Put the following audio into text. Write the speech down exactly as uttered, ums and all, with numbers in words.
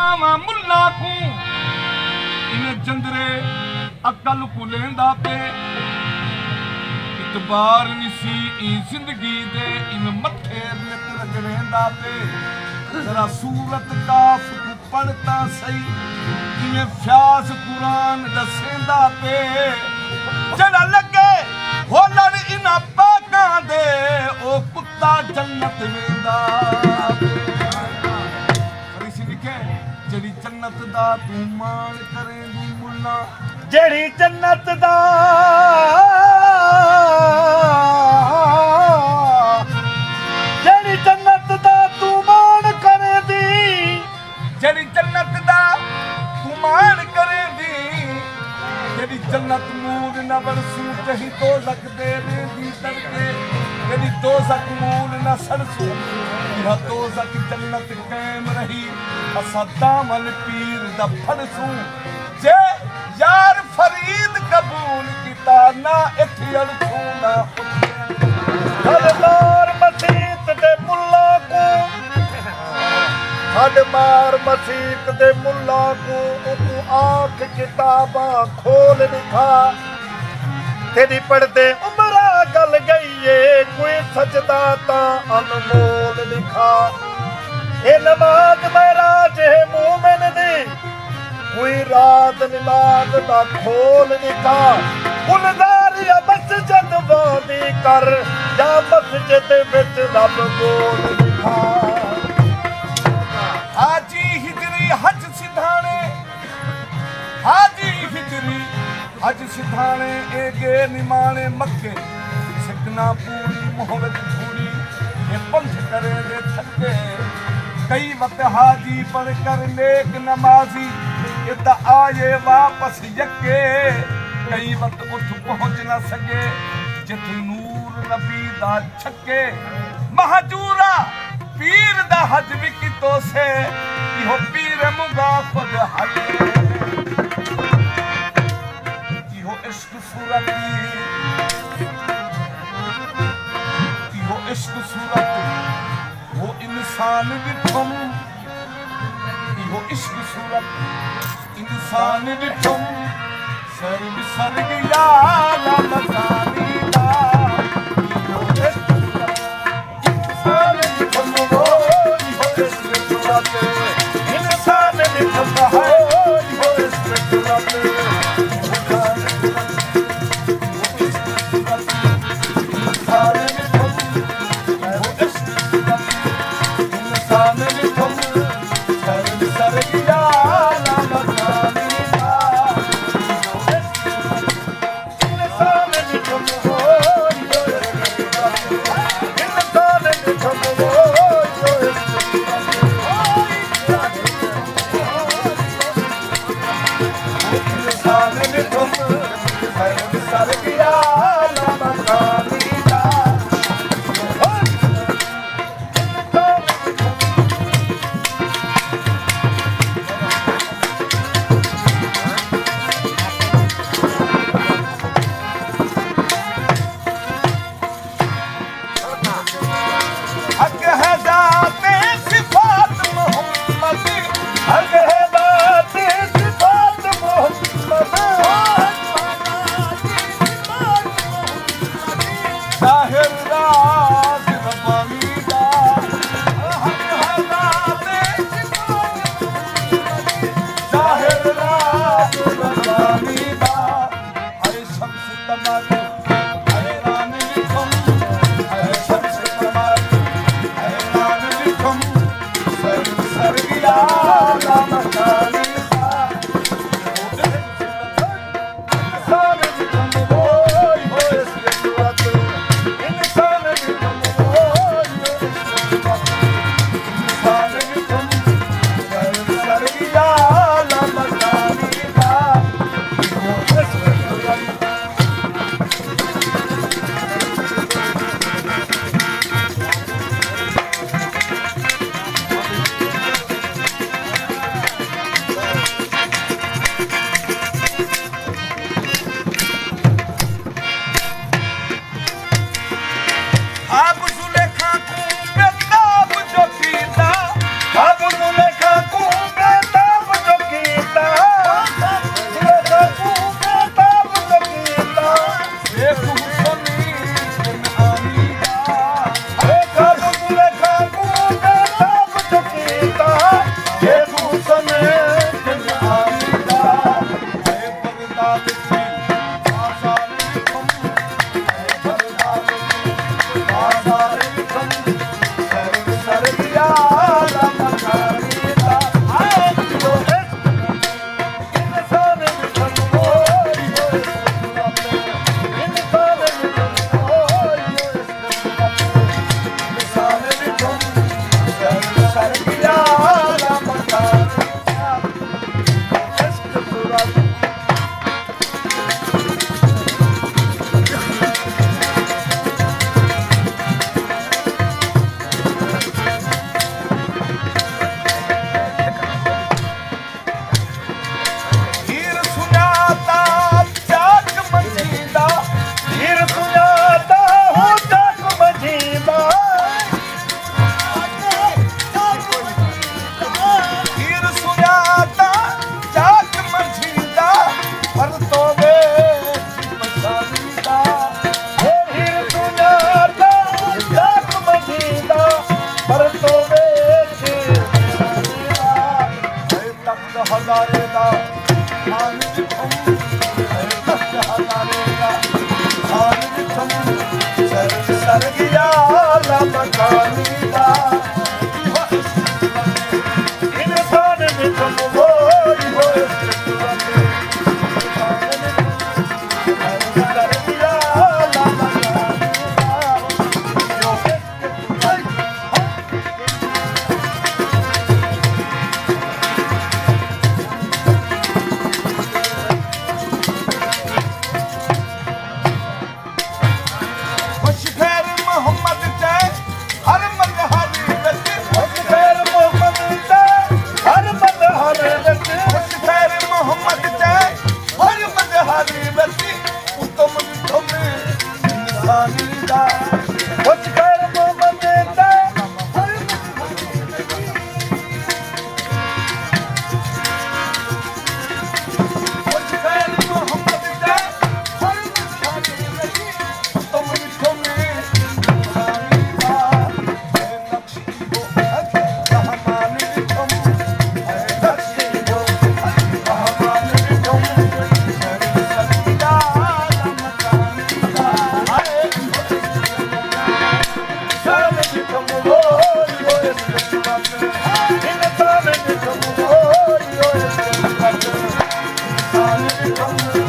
वा मुल्ला को इन जंदरे अकल को लेंदा पे इतबार निसी ई जिंदगी दे इन मथे नित रगड़ेंदा पे जरा सूरत काफ को पढ़ता सही इने फ्याज कुरान दसेंदा पे जड़ा लगे हो लड़ इना पाकां दे ओ कुत्ता जन्नत वेंदा फरीसी लिखे जड़ी जन्नत दा तू मान करेंदी मुल्ला जड़ी जन्नत दा जड़ी जन्नत दा तू मान करेंदी जड़ी जन्नत दा तू मान करेंदी जड़ी जन्नत मूल न बरसू जही तो लग दे रेंदी तरके जड़ी दोज़ख मूल न सरसू यह दोज़ख जन्नत कायम रही असा दामन पीर दा फड़सू जे यार फरीद कबूल कीता ना इथे अड़सू ना हरदार मसीत दे मुल्ला को हड मार मसीत दे मुल्ला को तू आंख किताबा खोल दिखा तेरी पढ़दे उमरा गल गई है कोई सजदा ता अनमोल दिखा ए नमाज महराज है मोमिन दी कोई रात नमाज दा खोल दिखा गुलदार या मस्जिद वादी कर या मस्जिद विच रब बोल दिखा हाजी हिजरी हज सिधाने हाजी हिजरी हज सिधाने ए गे निमाने मक्के सिकना पूरी मोहब्बत पूरी ये पंथ करे दे थके कई वक्त हाजी पढ़ कर नेक नमाजी इता आए वापस यके कई वक्त उठ पहुंच न सके जित नूर नबी दा छके महजूरा पीर दा हज भी कितो से इहो पीर मुगा खुद हल इहो इश्क सूरत इहो इश्क सूरत वो इंसान विठम इहो इश्क सूरत इंसान विठम सर बिसर गया ला मसानी दा इहो इश्क सूरत इंसान विठम वो इहो इश्क सूरत इंसान विठम है इहो इश्क सूरत हजारे दा खान दिखम दस हजारे दा खान दिखम सर सर गया लमकानी दा इंसान दिखम होई होए Come on.